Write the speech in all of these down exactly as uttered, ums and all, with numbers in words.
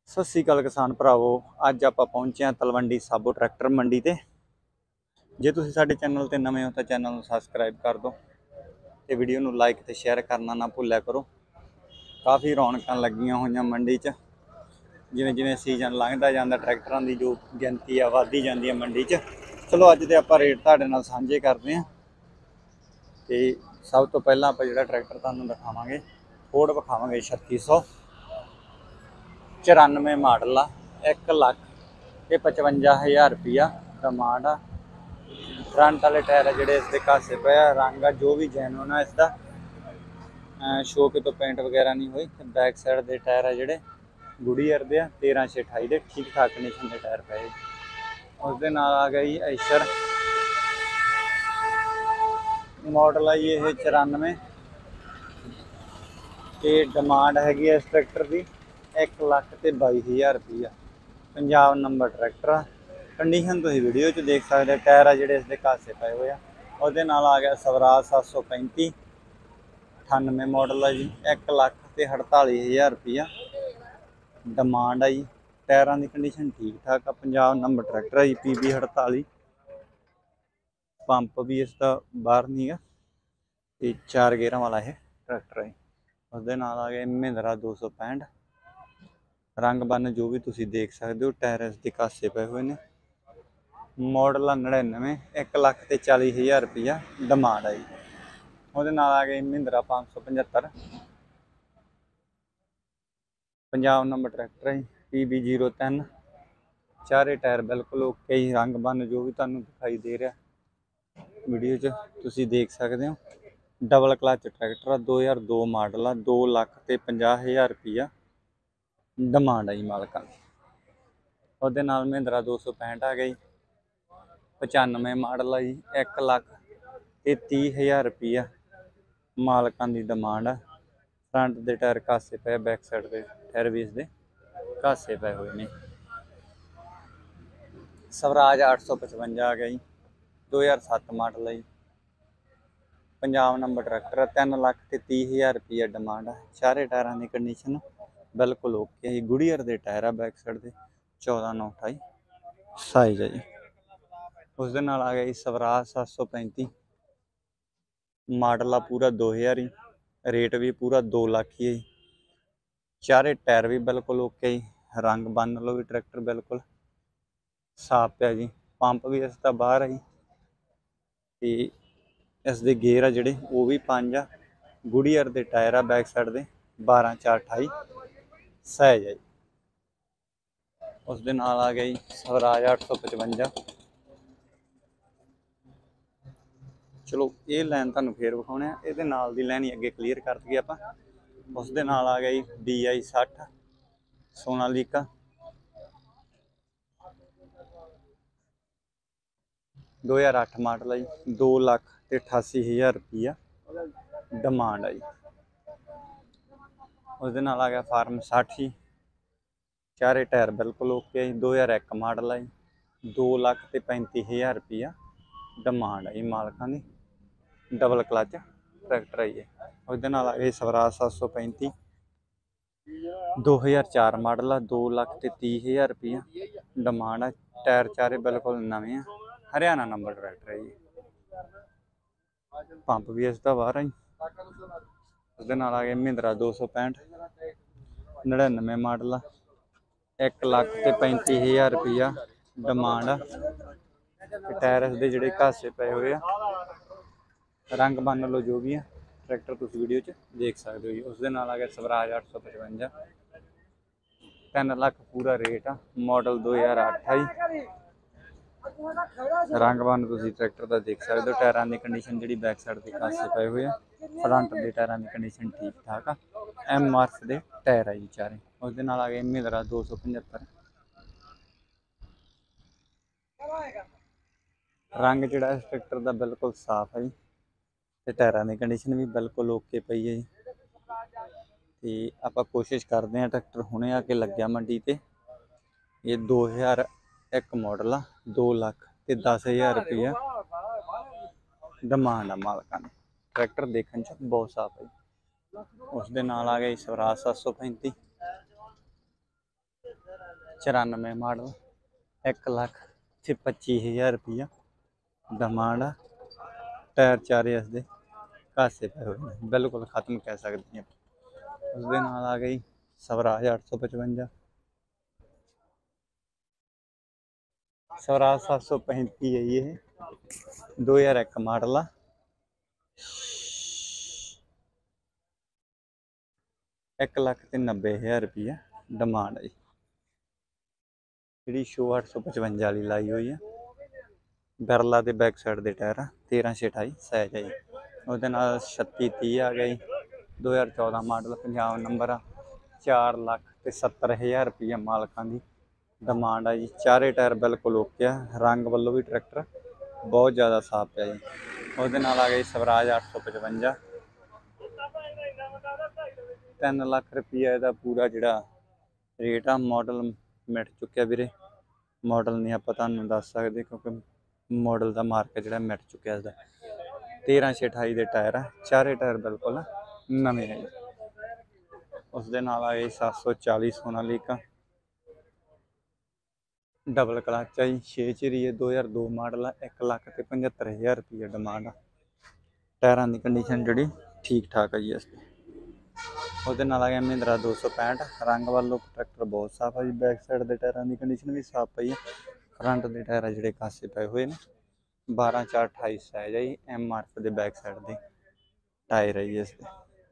सत श्री अकाल किसान भरावो। अज आप पहुंचे हैं तलवंडी साबो ट्रैक्टर मंडी ते। जे तुसीं साडे चैनल ते नवे हो तो चैनल नूं सबसक्राइब कर दो ते वीडियो नूं लाइक ते शेयर करना ना भुल्लिया करो। काफ़ी रौनकां लगियां होईयां मंडी च। जिवें जिवें सीजन लंघदा जांदा ट्रैक्टरां दी जो गिनती आ वधदी जांदी है मंडी च। चलो अज दे आपां रेट तुहाडे नाल सांझे करदे हां। ते सब तो पहलां आपां जिहड़ा ट्रैक्टर तुहानूं दिखावांगे फोर्ड विखावांगे छत्ती सौ चौरानवे मॉडल आ। एक लख ते पचवंजा हज़ार रुपया डिमांड आ। फ्रंट वाले टायर जिहड़े इसदे घासे पे आ, रंग आ जो भी जैनुअन आ इसदा, शो के तो पेंट वगैरह नहीं हुई। बैक साइड के टायर आ जिहड़े गुड़ीयर दे आ, तेरह छे अठाई दे ठीक ठाक कंडीशन के टायर पे। उस दे नाल आ गई ऐशर मॉडल आ जी, ये चौरानवे ते डिमांड हैगी इस ट्रैक्टर की एक लख ते बाई हज़ार रुपया। पंजाब नंबर ट्रैक्टर आ। कंडीशन तुसीं वीडियो च देख सकते। टायर आ जिहड़े इसदे घासे पे हुए आ। उहदे नाल आ गया स्वराज सत्त सौ पैंती अठानवे मॉडल आ जी, एक लख ते अड़ताली हज़ार रुपया डिमांड आ जी। टायरां की कंडीशन ठीक ठाक आ। पंजाब नंबर ट्रैक्टर आ जी, पी बी अड़ताली। पंप भी इसका बाहर नहीं है। ते चार गेयरां वाला यह ट्रैक्टर है। उसदे नाल आ गया महिंद्रा दो सौ पैंठ। रंग बन जो भी तुसीं देख सकते हो। टायर इसके घासे पे हुए हैं। मॉडल आ नड़िनवे, एक लख ते चाली हज़ार रुपया डिमांड आई। उहदे नाल आ गई महिंद्रा पाँच सौ पचहत्तर। पंजाब नंबर ट्रैक्टर है, पी बी जीरो तीन। चारे टायर बिल्कुल ओके ही। रंग बन जो भी तुहानूं दिखाई दे रहा वीडियो च तुसीं देख सकते हो। डबल क्लच ट्रैक्टर आ, दो हज़ार दो मॉडल आ। दो लख ते पंजाह हज़ार रुपया डिमांड आई मालकां दी। उहदे नाल महिंद्रा दो सौ पैंठ आ गई, पचानवे मॉडल आ जी, एक लख ते तीह हज़ार रुपया मालकां दी डिमांड आ। फ्रंट दे टायर घासे पे, बैक साइड के टायर भी इसदे घासे पे हुए ने। स्वराज अठ सौ पचवंजा आ गई, दो हज़ार सत्त मॉडल है जी। पंजाब नंबर ट्रैक्टर तीन लख ते तीह हज़ार रुपया डिमांड है। चारे टायरां की कंडीशन बिल्कुल ओके है। गुड़ियर के टायर आ बैक साइड के, चौदह नौ अठाई साइज है जी। उस दे नाल आ गया जी स्वराज सत्त सौ पैंती मॉडल आ पूरा दो हज़ार ही। रेट भी पूरा दो लख ही है। चारे टायर भी बिल्कुल ओके ही। रंग बन लो भी ट्रैक्टर बिल्कुल साफ पिया जी। पंप भी इसका बाहर है जी। इसके गेयर आ जिहड़े वो भी पंज आ। गुड़ियर के टायर आ बैक साइड के, बारह चार अठाई साइज है जी। उस दे नाल आ गई स्वराज अठ सौ पचवंजा। चलो ये लैन तुहानूं फिर विखाउने आ। इहदे नाल दी लैन ही अगे क्लीयर कर दईए आपां। उस दे नाल आ गई डी आई सठ सोनालीका, दो हज़ार अठ मॉडल है जी, दो लख ते अठासी हज़ार रुपया डिमांड आई। उस दे नाल आ गया फार्म सठ ही। चारे टायर बिल्कुल ओके है। दो हज़ार एक मॉडल है, दो लख ते पैंती हज़ार रुपया डिमांड आई मालकां दी। डबल क्लच ट्रैक्टर है। उस दे नाल आ गई स्वराज सत्त सौ पैंती, दो हज़ार चार मॉडल आ, दो लख ते तीह हज़ार रुपया डिमांड है। टायर चारे बिल्कुल नवे आ। हरियाणा नंबर ट्रैक्टर है जी। पंप भी इसका बाहर है। उस दे नाल आ गया महिंद्रा दो सौ पैंठ नड़िनवे मॉडल आ, एक लख ते पैंती हज़ार रुपया डिमांड आ। टायर इसके जिहड़े घासे पे हुए आ। रंग बन लो जो भी है ट्रैक्टर तुम वीडियो च देख सकते हो जी। उस दे नाल आ गया स्वराज अठ सौ पचवंजा, तीन लख पूरा रेट आ। मॉडल दो हज़ार अठ आई। रंग बन तुम ट्रैक्टर का देख सकते हो। टायरां की कंडीशन जी बैक साइड के घासे पे हुए आ। फ्रंट के टायरां की कंडीशन ठीक ठाक आ। एम आर के टायर है जी चारे। उस दे नाल आ गए महिंद्रा दो सौ पचहत्तर। रंग जिहड़ा इस ट्रैक्टर का बिल्कुल साफ है जी। ते टायरां की कंडीशन भी बिल्कुल ओके पई है जी। ते आपां कोशिश करते हैं ट्रैक्टर हुणे आके लग्या मंडी ते। ये दो हज़ार एक मॉडल आ, दो लख ते दस हज़ार रुपया डिमांड आ मालकां दी। ट्रैक्टर देखने च बहुत साफ है। उस दे नाल आ गई स्वराज सत्त सौ पैंती, चौरानवे मॉडल एक लाख ते पच्ची हज़ार रुपया डिमांड आ। टायर चारे इसके घासे पे हुए हैं, बिल्कुल खत्म कह सकते हैं। उस दे नाल आ गई स्वराज अठ सौ पचवंजा, स्वराज सात सौ पैंती है ये, दो हज़ार एक मॉडल आ। एक लख ते नब्बे हज़ार रुपया डिमांड है जी। शो अठ सौ पचवंजा वाली लाई हुई है। बिरला के बैक साइड के टायर तेरह छे अठाई साइज है जी। उसदे नाल छत्ती तीह आ गई, दो हज़ार चौदह मॉडल पंजाब नंबर आ। चार लख ते सत्तर हज़ार रुपया मालकां की डिमांड है जी। चारे टायर बिल्कुल ओके आ, रंग वालों भी ट्रैक्टर बहुत ज़्यादा साफ है जी। उसदे नाल आ गई स्वराज अठ सौ पचवंजा, तीन लख रुपया इसका पूरा जिहड़ा रेट आ। मॉडल मिट चुक्या वीरे, मॉडल नहीं आप तुहानूं दस सकते क्योंकि मॉडल का मार्क जिहड़ा मिट चुक्या इसका। तेरह छे अठाई के टायर आ, चारे टायर बिल्कुल नवे है जी। उसदे नाल आ गई सत्त सौ चाली सोनालीका डबल क्लच आई, छे चिरी है, दो हज़ार दो मॉडल आ। एक लख ते पचहत्तर हज़ार रुपया डिमांड आ। टायरां की कंडीशन जिहड़ी ठीक ठाक है जी इसकी। उसदे नाल आ गया महिंद्रा दो सौ पैंठ, रंग वालों ट्रैक्टर बहुत साफ है जी। बैक साइड के टायरां की कंडीशन भी साफ पई है। फ्रंट के टायर जिहड़े कासे पे हुए हैं, बारह चार अठाई साइज है जी। एम आर एफ के बैक साइड के टायर है जी इसके।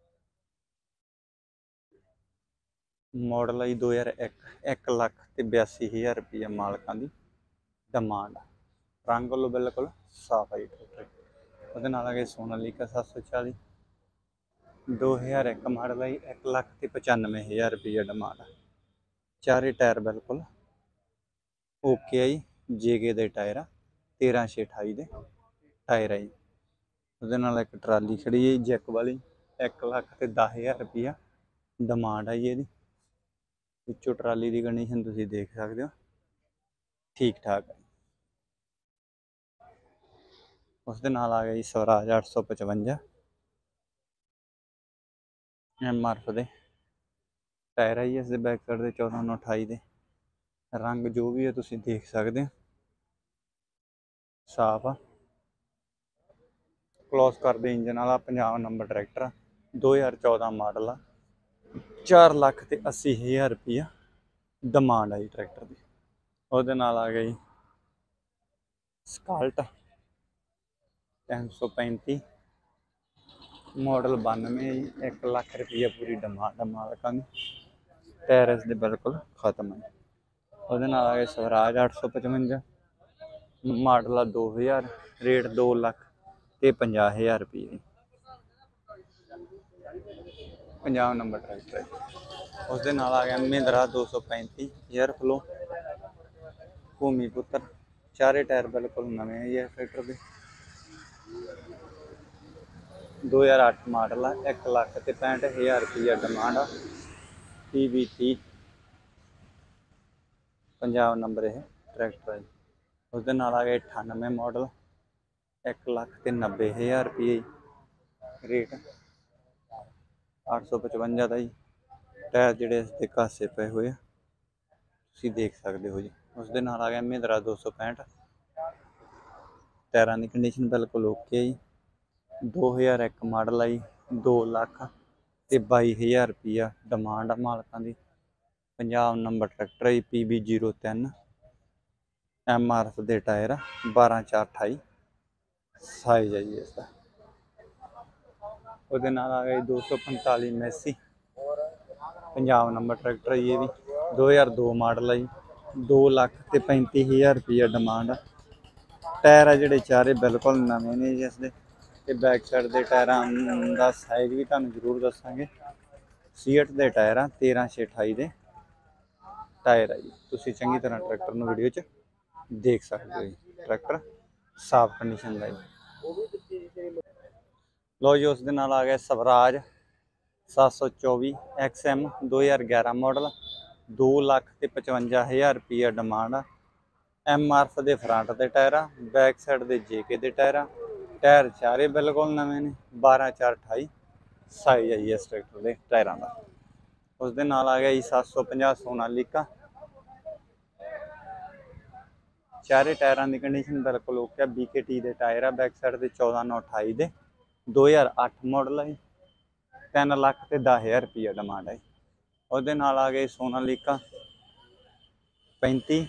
मॉडल है दो हज़ार एक, एक लख ते बयासी हज़ार रुपया मालकां की डिमांड। रंग वालों बिल्कुल साफ है जी ट्रैक्टर। उसदे नाल आ गए सोनालीका सत्त सौ चाली, दो हज़ार एक मॉडल है, एक लख ते पचानवे हज़ार रुपया डिमांड। चारे टायर बिल्कुल ओके है जी। जेके दे टायर तेरह छे अठाई के टायर है जी। उसदे नाल एक ट्राली खड़ी है जैक वाली, एक लख ते दस हज़ार रुपया डिमांड है जी ਇਹਦੀ। पिछों ट्राली की कंडीशन तुसीं देख सकते हो, ठीक ठाक है। उसदे नाल आ गई स्वराज अठ सौ पचवंजा, एम आर एफ दे टायर है जी इसके बैक साइड के चौदह नौ अठाई के। रंग जो भी है तुसीं देख सकते हो, साफ आ। क्लॉस करदे इंजन वाला पंजाब नंबर ट्रैक्टर, दो हज़ार चौदह मॉडल आ। चार लख ते अस्सी हज़ार रुपया डिमांड आई ट्रैक्टर की। उसदे नाल आ गई स्काल्ट तीन सौ पैंती, मॉडल बानवे, एक लख रुपया पूरी डिमांड मालकां की। टायर इसके बिल्कुल खत्म है। उसदे नाल आ गए स्वराज अठ सौ पचवंजा, मॉडल आ दो हज़ार, रेट दो लख ते पंजाह हज़ार रुपये पंजाब नंबर ट्रैक्टर है। उसदे नाल आ गया महिंद्रा दो सौ पैंती एयर फ्लो भूमि पुत्र, चारे टायर बिल्कुल नवे है ये ट्रैक्टर के। दो हज़ार अठ मॉडल आ, एक लख ते पैंठ हज़ार रुपया डिमांड आ। पी बी तीह पंजाब नंबर यह ट्रैक्टर है। उसदे नाल आ गए अठानवे मॉडल, एक लख ते नब्बे हज़ार रुपये रेट, अठ सौ पचवंजा का जी। टायर जिहड़े इसके घासे पे हुए तुसीं देख सकते हो जी। उसदे नाल आ गया महिंद्रा दो सौ पैंठ, टायरां की कंडीशन बिल्कुल ओके जी। दो हज़ार एक मॉडल आई, दो लख ते बाई हज़ार रुपया डिमांड आ मालकां की। पंजाब नंबर ट्रैक्टर है पी बी जीरो तीन, एम आर एफ के टायर बारह चार अठाई साइज है जी इसका। उसदे नाल आ गई दो सौ पंताली मैसी, पंजाब नंबर ट्रैक्टर है ये भी, दो हज़ार दो मॉडल है जी। दो लख ते पैंती हज़ार रुपया डिमांड। टायर है जिहड़े चारे बिल्कुल नवे ने जी इसके। ते बैक साइड के टायरां का साइज भी तुहानूं जरूर दसांगे। सीएट के टायर आ तेरह छे अठाई के टायर है जी। तुसीं चंगी तरह ट्रैक्टर नूं वीडियो च देख सकते हो जी। ट्रैक्टर साफ कंडीशन का जी। लो जी उसदे नाल आ गया स्वराज सात सौ चौबी एक्स एम, दो हज़ार ग्यारह मॉडल, दो लख ते पचवंजा हज़ार रुपया डिमांड आ। एम आर एफ के फ्रंट के टायर आ, बैक साइड के जेके के टायर आ। टायर चारे बिल्कुल नवे ने, बारह चार अठाई साइज है जी इस ट्रैक्टर के टायरों का। उसदे नाल आ गया जी सत्त सौ पचास सोनालीका, ਚਾਰੇ ਟਾਇਰਾਂ ਦੀ ਕੰਡੀਸ਼ਨ ਬਿਲਕੁਲ ਓਕੇ ਆ। ਬੀ ਕੇ ਟੀ ਦੇ ਟਾਇਰ ਆ ਬੈਕ ਸਾਈਡ ਦੇ ਚੌਦਾਂ ਨੌ ਅਠਾਈ ਦੇ, ਦੋ ਹਜ਼ਾਰ ਅੱਠ ਮਾਡਲ ਆ ਜੀ। ਤਿੰਨ ਲੱਖ ਤੇ ਦਸ ਹਜ਼ਾਰ ਰੁਪਈਆ ਡਿਮਾਂਡ ਹੈ ਜੀ। ਉਹਦੇ ਨਾਲ ਆ ਗਏ ਸੋਨਾਲੀਕਾ ਪੈਂਤੀ,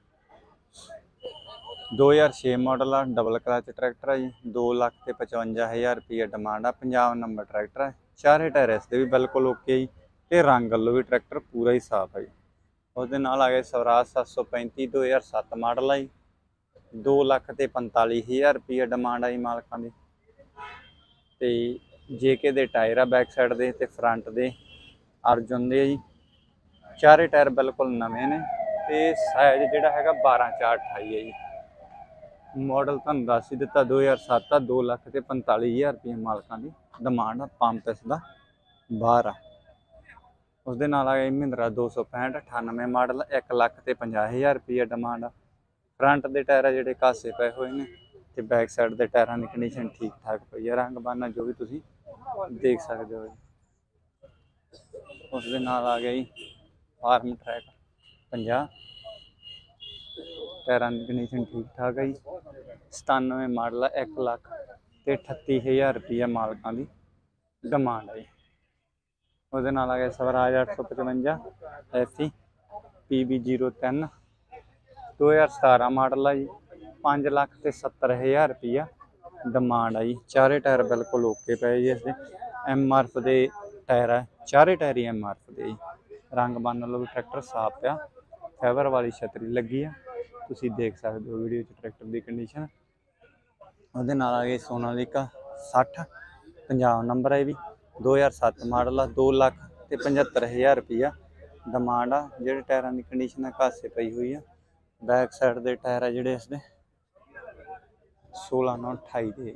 ਦੋ ਹਜ਼ਾਰ ਛੇ ਮਾਡਲ ਆ, ਡਬਲ ਕਲਚ ਟਰੈਕਟਰ ਆ ਜੀ। ਦੋ ਲੱਖ ਤੇ ਪਚਵੰਜਾ ਹਜ਼ਾਰ ਰੁਪਈਆ ਡਿਮਾਂਡ ਆ। ਪੰਜਾਬ ਨੰਬਰ ਟਰੈਕਟਰ ਆ। ਚਾਰੇ ਟਾਇਰ ਇਸ ਦੇ ਵੀ ਬਿਲਕੁਲ ਓਕੇ ਜੀ, ਤੇ ਰੰਗ ਵੱਲੋਂ ਵੀ ਟਰੈਕਟਰ ਪੂਰਾ ਹੀ ਸਾਫ਼ ਹੈ ਜੀ। ਉਹਦੇ ਨਾਲ ਆ ਗਏ ਸਵਰਾਜ ਸੱਤ ਸੌ ਪੈਂਤੀ, ਦੋ ਹਜ਼ਾਰ ਸੱਤ ਮਾਡਲ ਆ ਜੀ। ਦੋ ਲੱਖ ਤੇ ਪੰਤਾਲੀ ਹਜ਼ਾਰ ਰੁਪਈਆ ਡਿਮਾਂਡ ਆ ਜੀ ਮਾਲਕਾਂ ਦੀ। ਤੇ ਜੇਕੇ ਦੇ ਟਾਇਰ ਆ ਬੈਕ ਸਾਈਡ ਦੇ ਤੇ ਫਰੰਟ ਦੇ ਅਰਜੁਨ ਦੇ ਆ ਜੀ। ਚਾਰੇ ਟਾਇਰ ਬਿਲਕੁਲ ਨਵੇਂ ਨੇ ਤੇ ਸਾਈਜ਼ ਜਿਹੜਾ ਹੈਗਾ ਬਾਰਾਂ ਚਾਰ ਅਠਾਈ ਹੈ ਜੀ। ਮਾਡਲ ਤੁਹਾਨੂੰ ਦੱਸ ਹੀ ਦਿੱਤਾ ਦੋ ਹਜ਼ਾਰ ਸੱਤ ਆ। ਦੋ ਲੱਖ ਤੇ ਪੰਤਾਲੀ ਹਜ਼ਾਰ ਰੁਪਏ ਮਾਲਕਾਂ ਦੀ ਡਿਮਾਂਡ ਆ। ਪੰਪ ਇਸ ਦਾ ਬਾਹਰ ਆ। ਉਸਦੇ ਨਾਲ ਆ ਗਿਆ ਮਹਿੰਦਰਾ ਦੋ ਸੌ ਪੈਂਹਠ ਅਠਾਨਵੇਂ ਮਾਡਲ, ਇੱਕ ਲੱਖ ਤੇ ਪੰਜਾਹ ਹਜ਼ਾਰ ਰੁਪਈਆ ਡਿਮਾਂਡ ਆ। ਫਰੰਟ ਦੇ ਟਾਇਰ ਆ ਜਿਹੜੇ ਕਾਸੇ ਪਏ ਹੋਏ ਨੇ ਤੇ ਬੈਕ ਸਾਈਡ ਦੇ ਟਾਇਰਾਂ ਦੀ ਕੰਡੀਸ਼ਨ ਠੀਕ ਠਾਕ ਪਈ ਆ। ਰੰਗ ਬਾਨਾ ਜੋ ਵੀ ਤੁਸੀਂ ਦੇਖ ਸਕਦੇ ਹੋ। ਉਸਦੇ ਨਾਲ ਆ ਗਿਆ ਜੀ ਫਾਰਮ ਟਰੈਕ ਪੰਜਾਹ, ਟਾਇਰਾਂ ਦੀ ਕੰਡੀਸ਼ਨ ਠੀਕ ਠਾਕ ਹੈ ਜੀ। ਸਤਾਨਵੇਂ ਮਾਡਲ ਆ, ਇੱਕ ਲੱਖ ਤੇ ਅਠੱਤੀ ਹਜ਼ਾਰ ਰੁਪਈਆ ਮਾਲਕਾਂ ਦੀ ਡਿਮਾਂਡ ਹੈ ਜੀ। ਉਹਦੇ ਨਾਲ ਆ ਗਿਆ ਸਵਰਾਜ ਅੱਠ ਸੌ ਪਚਵੰਜਾ ਐਫੀ ਪੀ ਬੀ ਜ਼ੀਰੋ ਤਿੰਨ, ਦੋ ਹਜ਼ਾਰ ਸਤਾਰਾਂ ਮਾਡਲ ਆ ਜੀ। ਪੰਜ ਲੱਖ ਤੇ ਸੱਤਰ ਹਜ਼ਾਰ ਰੁਪਈਆ ਡਿਮਾਂਡ ਆ ਜੀ। ਚਾਰੇ ਟਾਇਰ ਬਿਲਕੁਲ ਓਕੇ ਪਏ ਜੀ। ਇਸਦੇ ਐਮ ਆਰ ਐਫ ਦੇ ਟਾਇਰ ਆ, ਚਾਰੇ ਟਾਇਰ ਹੀ ਐਮ ਆਰ ਐਫ ਦੇ ਜੀ। ਰੰਗ ਬੰਨ ਵੱਲੋਂ ਵੀ ਟਰੈਕਟਰ ਸਾਫ਼ ਪਿਆ। ਫਾਈਬਰ ਵਾਲੀ ਛਤਰੀ ਲੱਗੀ ਆ, ਤੁਸੀਂ ਦੇਖ ਸਕਦੇ ਹੋ ਵੀਡੀਓ 'ਚ ਟਰੈਕਟਰ ਦੀ ਕੰਡੀਸ਼ਨ। ਉਹਦੇ ਨਾਲ ਆ ਗਏ ਸੋਨਾਲੀਕਾ ਸੱਠ, ਪੰਜਾਬ ਨੰਬਰ ਹੈ ਵੀ, ਦੋ ਹਜ਼ਾਰ ਸੱਤ ਮਾਡਲ ਆ। ਦੋ ਲੱਖ ਤੇ ਪਝੱਤਰ ਹਜ਼ਾਰ ਰੁਪਈਆ ਡਿਮਾਂਡ ਆ। ਜਿਹੜੇ ਟਾਇਰਾਂ ਦੀ ਕੰਡੀਸ਼ਨ ਆ ਘਾਸੇ ਪਈ ਹੋਈ ਆ। ਬੈਕ ਸਾਈਡ ਦੇ ਟਾਇਰ ਆ ਜਿਹੜੇ ਇਸਦੇ ਸੋਲਾਂ ਨੌ ਅਠਾਈ ਦੇ।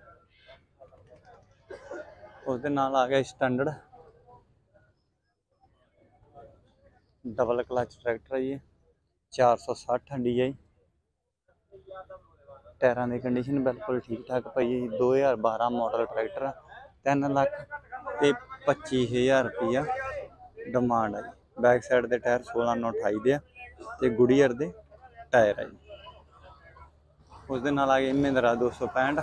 ਉਸਦੇ ਨਾਲ ਆ ਗਿਆ ਸਟੈਂਡਰਡ ਡਬਲ ਕਲਚ ਟਰੈਕਟਰ ਹੈ ਜੀ, ਚਾਰ ਸੌ ਸੱਠ ਡੀ ਆਈ। ਟਾਇਰਾਂ ਦੀ ਕੰਡੀਸ਼ਨ ਬਿਲਕੁਲ ਠੀਕ ਠਾਕ ਪਈ ਹੈ ਜੀ। ਦੋ ਹਜ਼ਾਰ ਬਾਰਾਂ ਮਾਡਲ ਟਰੈਕਟਰ ਆ। ਤਿੰਨ ਲੱਖ ਤੇ ਪੱਚੀ ਹਜ਼ਾਰ ਰੁਪਈਆ ਡਿਮਾਂਡ ਹੈ ਜੀ। ਬੈਕ ਸਾਈਡ ਦੇ ਟਾਇਰ ਸੋਲਾਂ ਨੌ ਅਠਾਈ ਦੇ ਆ ਤੇ ਗੁਡੀਅਰ ਦੇ ਟਾਇਰ ਹੈ ਜੀ। ਉਸਦੇ ਨਾਲ ਆ ਗਏ ਮਹਿੰਦਰਾ ਦੋ ਸੌ ਪੈਂਹਠ।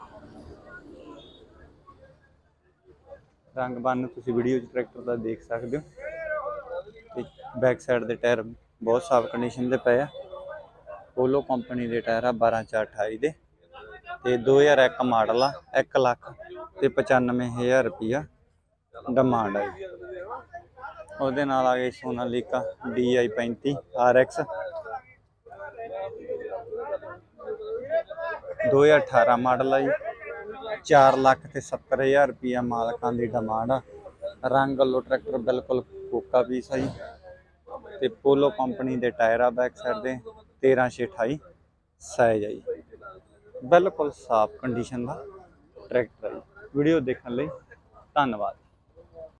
ਰੰਗ ਬੰਨ ਤੁਸੀਂ ਵੀਡੀਓ 'ਚ ਟਰੈਕਟਰ ਦਾ ਦੇਖ ਸਕਦੇ ਹੋ। ਤੇ ਬੈਕ ਸਾਈਡ ਦੇ ਟਾਇਰ ਬਹੁਤ ਸਾਫ਼ ਕੰਡੀਸ਼ਨ ਦੇ ਪਏ ਆ। ਪੋਲੋ ਕੰਪਨੀ ਦੇ ਟਾਇਰ ਆ ਬਾਰਾਂ ਚਾਰ ਅਠਾਈ ਦੇ ਤੇ ਦੋ ਹਜ਼ਾਰ ਇੱਕ ਮਾਡਲ ਆ। ਇੱਕ ਲੱਖ ਤੇ ਪਚਾਨਵੇਂ ਹਜ਼ਾਰ ਰੁਪਈਆ ਡਿਮਾਂਡ ਆ ਜੀ। ਉਹਦੇ ਨਾਲ ਆ ਗਈ ਸੋਨਾਲੀਕਾ ਡੀ ਆਈ ਪੈਂਤੀ ਆਰ ਐਕਸ, ਦੋ ਹਜ਼ਾਰ ਅਠਾਰਾਂ ਮਾਡਲ ਆ ਜੀ। ਚਾਰ ਲੱਖ ਤੇ ਸੱਤਰ ਹਜ਼ਾਰ ਰੁਪਈਆ ਮਾਲਕਾਂ ਦੀ ਡਿਮਾਂਡ ਆ। ਰੰਗ ਵੱਲੋਂ ਟਰੈਕਟਰ ਬਿਲਕੁਲ ਕੋਕਾ ਪੀਸ ਆ ਜੀ। ਤੇ ਪੋਲੋ ਕੰਪਨੀ ਦੇ ਟਾਇਰ ਆ ਬੈਕ ਸਾਈਡ ਦੇ, ਤੇਰਾਂ ਛੇ ਅਠਾਈ ਸਾਈਜ਼ ਆ ਜੀ। ਬਿਲਕੁਲ ਸਾਫ਼ ਕੰਡੀਸ਼ਨ ਦਾ ਟਰੈਕਟਰ ਆ ਜੀ। ਵੀਡੀਓ ਦੇਖਣ ਲਈ ਧੰਨਵਾਦ।